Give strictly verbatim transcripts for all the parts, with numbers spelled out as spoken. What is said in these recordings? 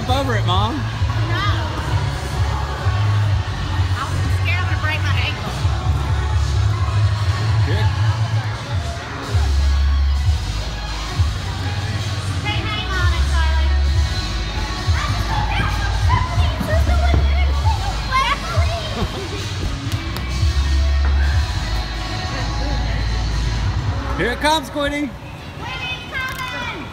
Jump over it, Mom. No. I'm scared I'm going to break my ankle. Good. Hey, hang on it, Charlie. Here it comes, Quinny. Quinny's coming.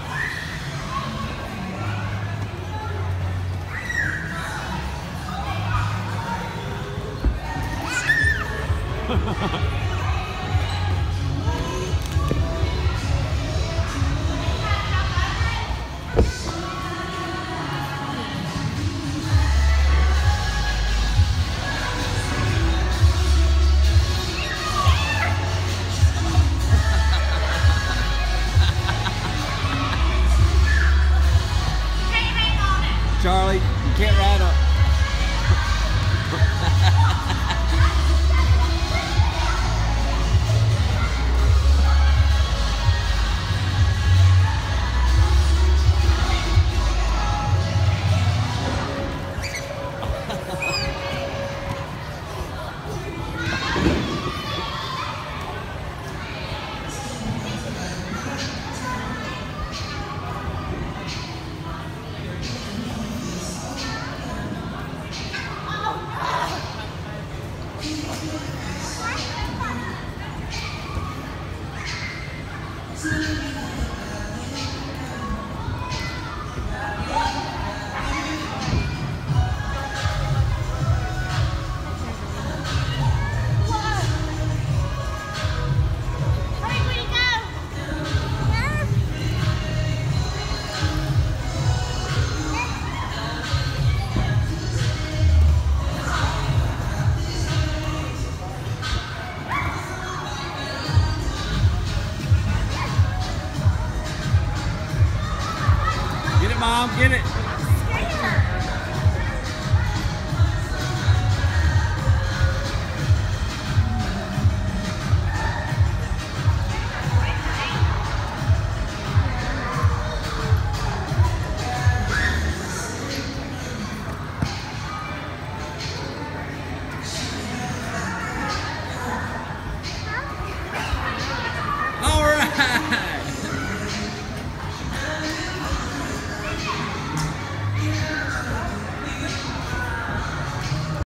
Charlie, you can't ride up. Get it, Mom, get it.